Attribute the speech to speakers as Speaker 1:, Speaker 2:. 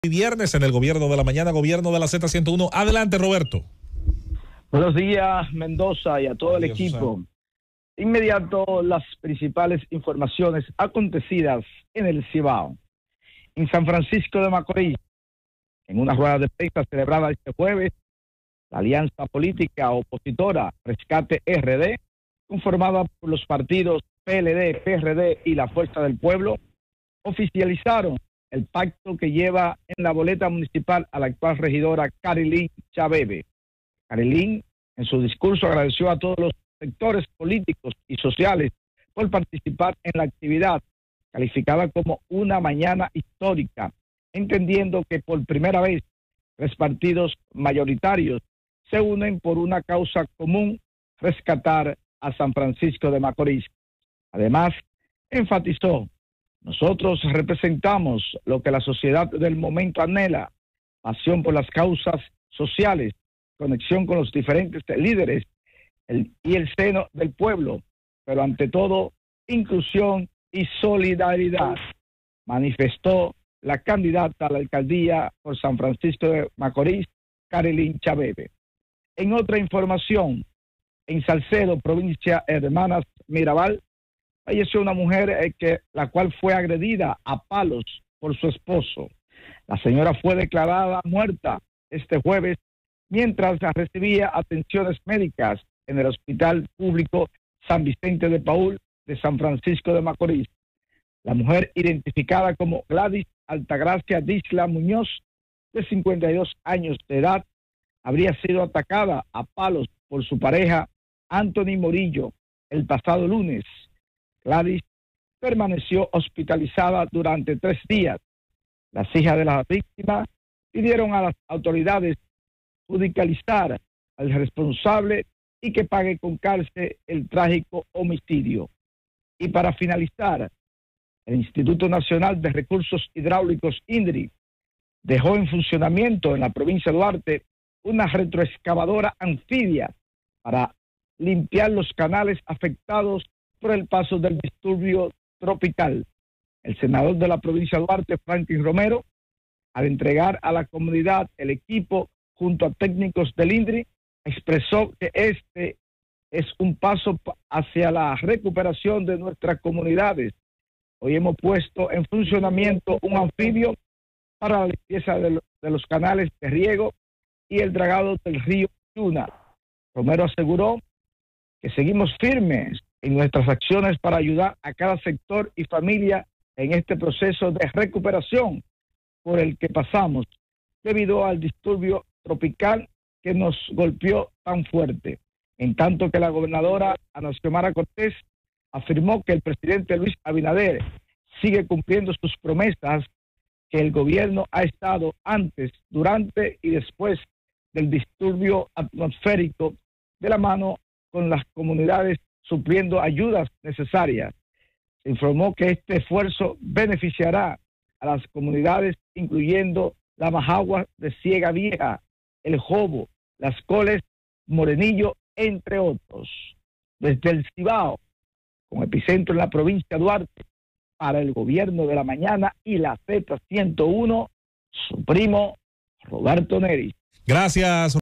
Speaker 1: Viernes en el Gobierno de la Mañana, Gobierno de la Z101. Adelante, Roberto.
Speaker 2: Buenos días, Mendoza, y a todo el equipo.
Speaker 1: Susana.
Speaker 2: Inmediato, las principales informaciones acontecidas en el Cibao. En San Francisco de Macorís, en una rueda de prensa celebrada este jueves, la alianza política opositora Rescate RD, conformada por los partidos PLD, PRD y la Fuerza del Pueblo, oficializaron el pacto que lleva en la boleta municipal a la actual regidora Carilín Chabebe. Carilín, en su discurso, agradeció a todos los sectores políticos y sociales por participar en la actividad, calificada como una mañana histórica, entendiendo que por primera vez 3 partidos mayoritarios se unen por una causa común: rescatar a San Francisco de Macorís. Además, enfatizó: nosotros representamos lo que la sociedad del momento anhela: pasión por las causas sociales, conexión con los diferentes líderes y el seno del pueblo, pero ante todo, inclusión y solidaridad, manifestó la candidata a la alcaldía por San Francisco de Macorís, Carilín Chabebe. En otra información, en Salcedo, provincia Hermanas Mirabal, falleció una mujer la cual fue agredida a palos por su esposo. La señora fue declarada muerta este jueves mientras recibía atenciones médicas en el Hospital Público San Vicente de Paúl de San Francisco de Macorís. La mujer, identificada como Gladys Altagracia Disla Muñoz, de 52 años de edad, habría sido atacada a palos por su pareja Anthony Morillo el pasado lunes. Gladys permaneció hospitalizada durante 3 días. Las hijas de la víctima pidieron a las autoridades judicializar al responsable y que pague con cárcel el trágico homicidio. Y para finalizar, el Instituto Nacional de Recursos Hidráulicos, INDRI, dejó en funcionamiento en la provincia de Duarte una retroexcavadora anfibia para limpiar los canales afectados por el paso del disturbio tropical. El senador de la provincia de Duarte, Franklin Romero, al entregar a la comunidad el equipo junto a técnicos del INDRI, expresó que este es un paso hacia la recuperación de nuestras comunidades. Hoy hemos puesto en funcionamiento un anfibio para la limpieza de los canales de riego y el dragado del río Yuna. Romero aseguró que seguimos firmes en nuestras acciones para ayudar a cada sector y familia en este proceso de recuperación por el que pasamos debido al disturbio tropical que nos golpeó tan fuerte. En tanto que la gobernadora Ana Xiomara Cortés afirmó que el presidente Luis Abinader sigue cumpliendo sus promesas, que el gobierno ha estado antes, durante y después del disturbio atmosférico de la mano con las comunidades, supliendo ayudas necesarias. Se informó que este esfuerzo beneficiará a las comunidades, incluyendo la Majagua de Ciega Vieja, El Jobo, Las Coles, Morenillo, entre otros. Desde el Cibao, con epicentro en la provincia de Duarte, para el Gobierno de la Mañana y la Z101, su primo Roberto Neri.
Speaker 1: Gracias.